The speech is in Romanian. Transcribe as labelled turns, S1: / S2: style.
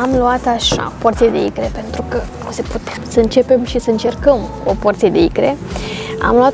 S1: am luat așa, porție de icre, pentru că nu se putea să începem și să încercăm o porție de icre. Am luat